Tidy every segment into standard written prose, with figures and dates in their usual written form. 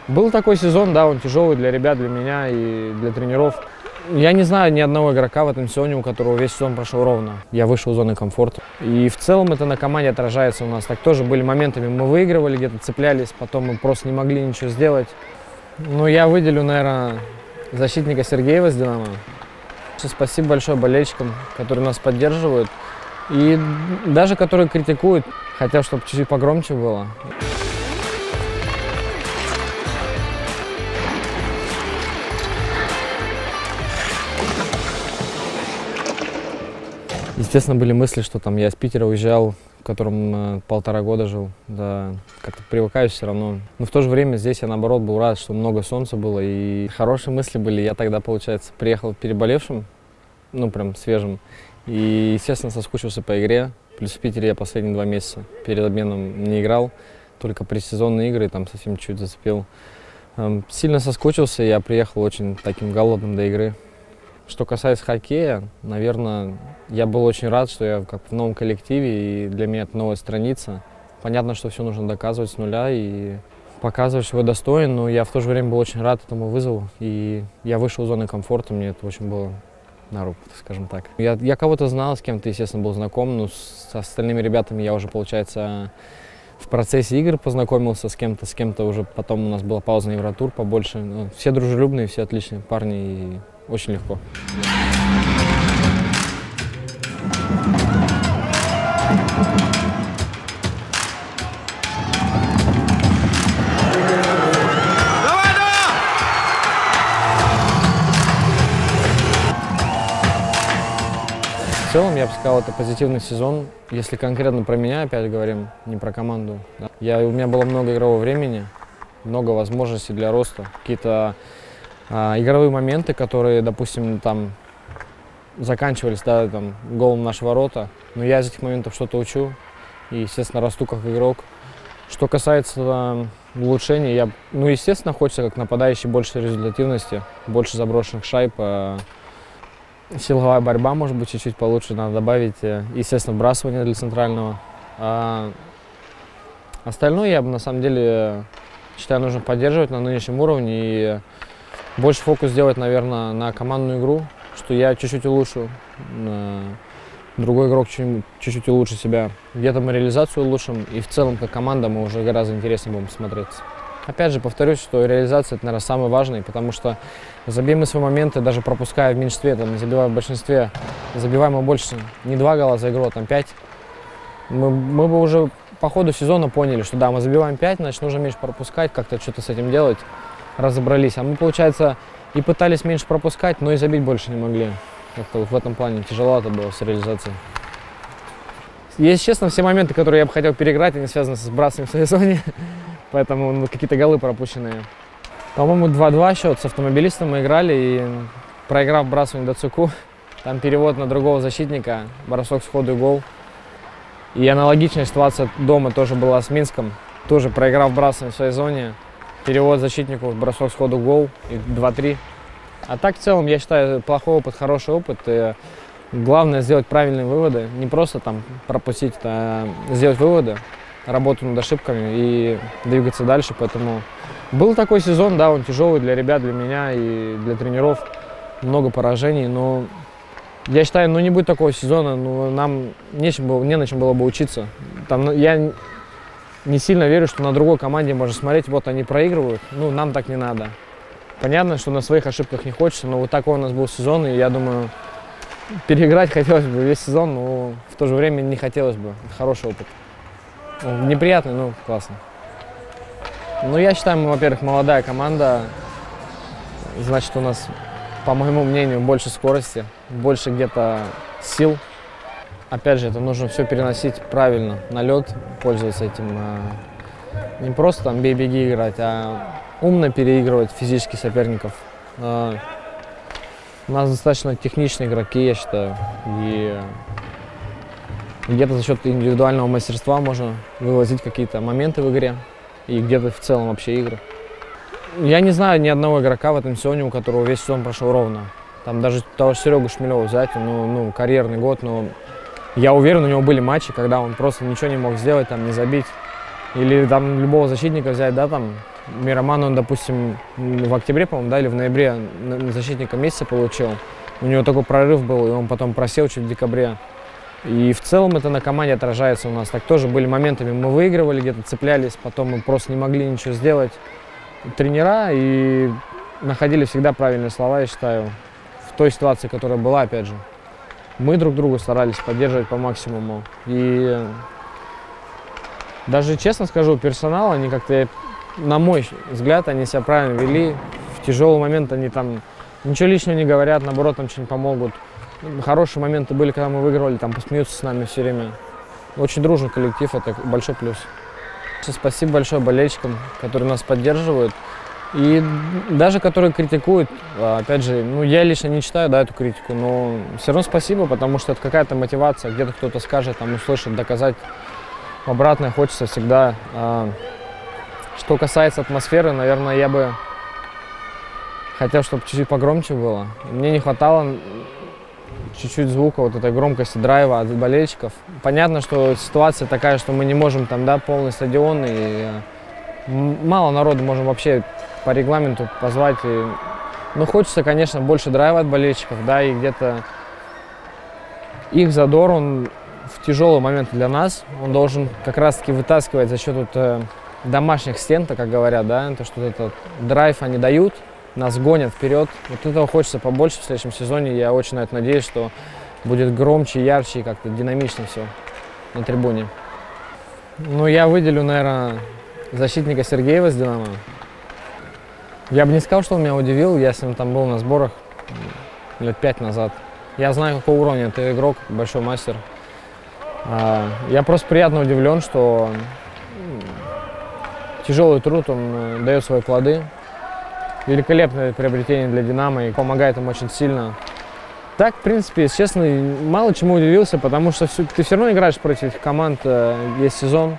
Был такой сезон, да, он тяжелый для ребят, для меня и для тренеров. Я не знаю ни одного игрока в этом сезоне, у которого весь сезон прошел ровно. Я вышел из зоны комфорта. И в целом это на команде отражается у нас. Так тоже были моментами, мы выигрывали, где-то цеплялись, потом мы просто не могли ничего сделать. Ну, я выделю, наверное, защитника Сергеева с «Динамо». Спасибо большое болельщикам, которые нас поддерживают. И даже которые критикуют, хотят, чтобы чуть-чуть погромче было. Естественно, были мысли, что там я из Питера уезжал, в котором 1,5 года жил. Да, как-то привыкаешь все равно. Но в то же время здесь я, наоборот, был рад, что много солнца было и хорошие мысли были. Я тогда, получается, приехал переболевшим, ну, прям свежим. И, естественно, соскучился по игре. Плюс в Питере я последние 2 месяца перед обменом не играл. Только предсезонные игры, там совсем чуть зацепил. Сильно соскучился, я приехал очень таким голодным до игры. Что касается хоккея, наверное, я был очень рад, что я как в новом коллективе, и для меня это новая страница. Понятно, что все нужно доказывать с нуля и показывать, что я достоин, но я в то же время был очень рад этому вызову. И я вышел из зоны комфорта, мне это очень было на руку, скажем так. Я кого-то знал, с кем-то, естественно, был знаком, но с остальными ребятами я уже, получается, в процессе игр познакомился с кем-то уже потом у нас была пауза на Евротур побольше. Но все дружелюбные, все отличные парни и очень легко. В целом, я бы сказал, это позитивный сезон. Если конкретно про меня опять говорим, не про команду. Да. У меня было много игрового времени, много возможностей для роста. Какие-то игровые моменты, которые, допустим, там заканчивались, да, там, голом в наши ворота. Но я из этих моментов что-то учу и, естественно, расту как игрок. Что касается улучшений, естественно, хочется как нападающий больше результативности, больше заброшенных шайб. Силовая борьба, может быть, чуть-чуть получше надо добавить. Естественно, вбрасывание для центрального. Остальное я бы, на самом деле, считаю, нужно поддерживать на нынешнем уровне и больше фокус сделать, наверное, на командную игру, что я чуть-чуть улучшу, другой игрок чуть-чуть улучшит себя. Где-то мы реализацию улучшим, и в целом, как команда, мы уже гораздо интереснее будем смотреться. Опять же, повторюсь, что реализация – это, наверное, самое важное, потому что забьем мы свои моменты, даже пропуская в меньшинстве, там, не забивая в большинстве, забиваем мы больше не 2 гола за игру, а там 5. Мы бы уже по ходу сезона поняли, что да, мы забиваем 5, значит, нужно меньше пропускать, как-то что-то с этим делать, разобрались. А мы, получается, и пытались меньше пропускать, но и забить больше не могли. Как-то вот в этом плане тяжело это было с реализацией. Если честно, все моменты, которые я бы хотел переиграть, они связаны с сбрасыванием в своей зоне. Поэтому какие-то голы пропущенные. По-моему, 2-2 счет с Автомобилистом мы играли, и проиграв вбрасывание Дацуку, там перевод на другого защитника, бросок сходу и гол. И аналогичная ситуация дома тоже была с Минском. Тоже проиграв вбрасывание в своей зоне, перевод защитнику, бросок сходу, гол и 2-3. А так, в целом, я считаю, плохой опыт, хороший опыт. И главное сделать правильные выводы, не просто там пропустить, а сделать выводы, работу над ошибками и двигаться дальше. Поэтому был такой сезон, да, он тяжелый для ребят, для меня и для тренеров. Много поражений, но я считаю, не будет такого сезона, нам не на чем было бы учиться. Я не сильно верю, что на другой команде можно смотреть, вот они проигрывают, нам так не надо. Понятно, что на своих ошибках не хочется, но вот такой у нас был сезон, и я думаю, переиграть хотелось бы весь сезон, но в то же время не хотелось бы. Это хороший опыт. Неприятный, но классно. Я считаю, мы, во-первых, молодая команда, значит, у нас, по моему мнению, больше скорости, больше где-то сил. Опять же, это нужно все переносить правильно на лед, пользоваться этим. Не просто там бей-беги играть, а умно переигрывать физически соперников. У нас достаточно техничные игроки, я считаю, и где-то за счет индивидуального мастерства можно вывозить какие-то моменты в игре и где-то в целом вообще игры. Я не знаю ни одного игрока в этом сезоне, у которого весь сезон прошел ровно. Там даже того же Серегу Шмелева взять, карьерный год, но я уверен, у него были матчи, когда он просто ничего не мог сделать, там, не забить. Или там любого защитника взять, да, там, Мироман, он, допустим, в октябре, по-моему, да, или в ноябре защитника месяца получил. У него такой прорыв был, и он потом просел чуть в декабре. И в целом это на команде отражается у нас. Так тоже были моментами, мы выигрывали, где-то цеплялись, потом мы просто не могли ничего сделать. Тренера и находили всегда правильные слова, я считаю, в той ситуации, которая была, опять же. Мы друг друга старались поддерживать по максимуму. И даже, честно скажу, персонал, они как-то, на мой взгляд, они себя правильно вели. В тяжелый момент они там ничего лишнего не говорят, наоборот, нам что-нибудь помогут. Хорошие моменты были, когда мы выигрывали, там посмеются с нами все время. Очень дружный коллектив, это большой плюс. Спасибо большое болельщикам, которые нас поддерживают. И даже которые критикуют, опять же, ну, я лично не читаю, да, эту критику, но все равно спасибо, потому что это какая-то мотивация, где-то кто-то скажет, там, услышит, доказать. Обратное хочется всегда. Что касается атмосферы, наверное, я бы хотел, чтобы чуть-чуть погромче было. Мне не хватало чуть-чуть звука, вот этой громкости, драйва от болельщиков. Понятно, что ситуация такая, что мы не можем там, да, полный стадион, и мало народу можем вообще по регламенту позвать. Но хочется, конечно, больше драйва от болельщиков, да, и где-то их задор, он в тяжелый момент для нас, он должен как раз-таки вытаскивать за счет домашних стен, как говорят, да, то, что этот драйв они дают, нас гонят вперед. Вот этого хочется побольше в следующем сезоне. Я очень на это надеюсь, что будет громче, ярче и как-то динамично все на трибуне. Ну, я выделю, наверное, защитника Сергеева с «Динамо». Я бы не сказал, что он меня удивил. Я с ним там был на сборах лет 5 назад. Я знаю, какого уровня это игрок, большой мастер. Я просто приятно удивлен, что тяжелый труд, он дает свои плоды. Великолепное приобретение для «Динамо» и помогает им очень сильно. Так, в принципе, если честно, мало чему удивился, потому что ты все равно играешь против этих команд, есть сезон.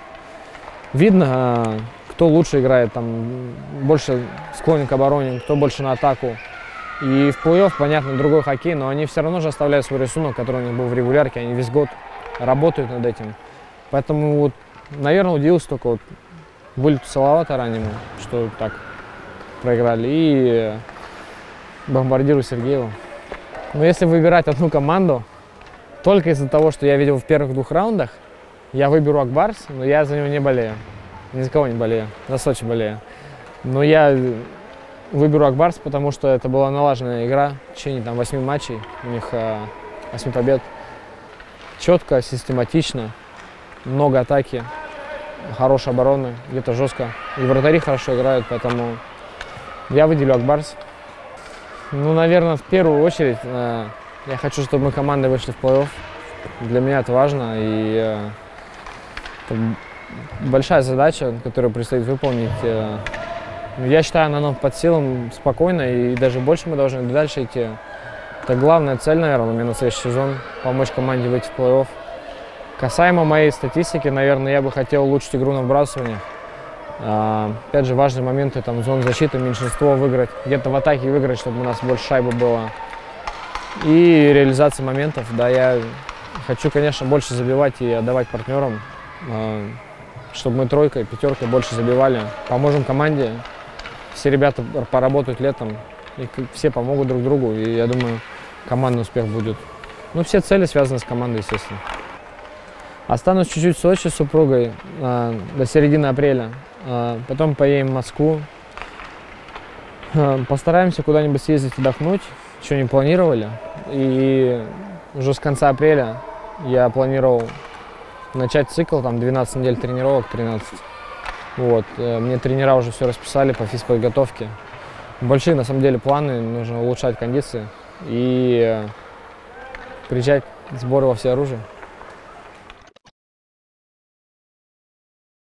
Видно, кто лучше играет, там, больше склонен к обороне, кто больше на атаку. И в плей-офф, понятно, другой хоккей, но они все равно же оставляют свой рисунок, который у них был в регулярке, они весь год работают над этим. Поэтому, вот, наверное, удивился только вот вылету Салавата раннему, что так проиграли, и бомбардирую Сергеева. Но если выбирать одну команду, только из-за того, что я видел в первых 2 раундах, я выберу Ак-Барс, но я за него не болею. Ни за кого не болею, за Сочи болею. Но я выберу Ак-Барс, потому что это была налаженная игра в течение там 8 матчей, у них 8 побед. Четко, систематично, много атаки, хорошая оборона, где-то жестко. И вратари хорошо играют, поэтому я выделю Ак-Барс. Ну, наверное, в первую очередь я хочу, чтобы мы командой вышли в плей-офф. Для меня это важно, и это большая задача, которую предстоит выполнить. Я считаю, она нам под силам спокойно, и даже больше мы должны дальше идти. Это главная цель, наверное, у меня на следующий сезон – помочь команде выйти в плей-офф. Касаемо моей статистики, наверное, я бы хотел улучшить игру на вбрасывание. Опять же, важные моменты, там, зон защиты, меньшинство выиграть, где-то в атаке выиграть, чтобы у нас больше шайбы было. И реализация моментов, да, я хочу, конечно, больше забивать и отдавать партнерам, чтобы мы тройкой, пятеркой больше забивали. Поможем команде, все ребята поработают летом, и все помогут друг другу, и я думаю, командный успех будет. Ну, все цели связаны с командой, естественно. Останусь чуть-чуть в Сочи с супругой до середины апреля. Потом поедем в Москву. Постараемся куда-нибудь съездить отдохнуть, что не планировали. И уже с конца апреля я планировал начать цикл, там 12 недель тренировок, 13. Вот. Мне тренера уже все расписали по физподготовке. Большие, на самом деле, планы, нужно улучшать кондиции и приезжать в сборы во всеоружие.